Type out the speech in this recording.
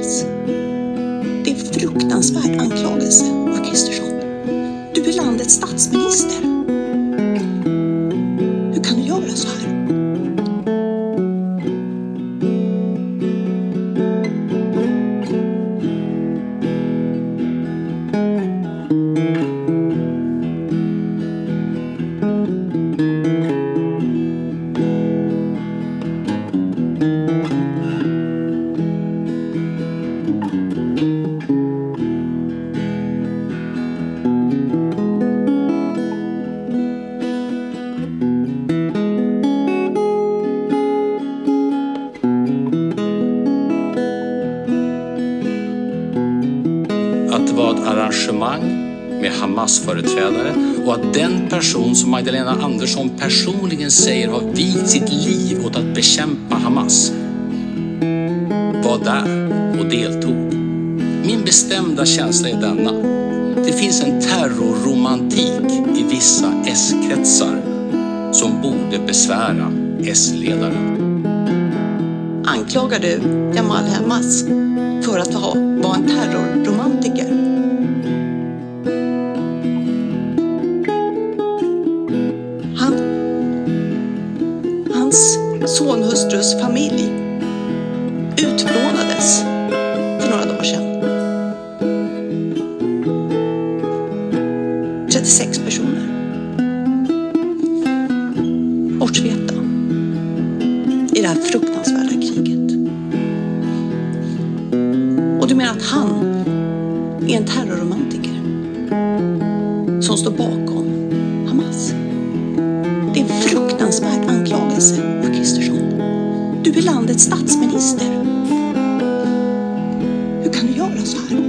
Hamas. Det är en fruktansvärd anklagelse, Ulf Kristersson. Du är landets statsminister. Hur kan du göra så här? Att det var ett arrangemang med Hamas-företrädare och att den person som Magdalena Andersson personligen säger har vigt sitt liv åt att bekämpa Hamas var där och deltog. Min bestämda känsla är denna. Det finns en terrorromantik i vissa S-kretsar som borde besvära S-ledaren. Anklagar du Jamal El Haj för att vara en terrorromantiker? Hans sonhustrus familj utplånades för några dagar sedan. 36 personer bortsvepta i det här fruktansvärda kriget. Och du menar att han är en terrorromantiker som står bakom Hamas? Det är en fruktansvärd anklagelse, Ulf Kristersson. Du är landets statsminister. Hur kan du göra så här?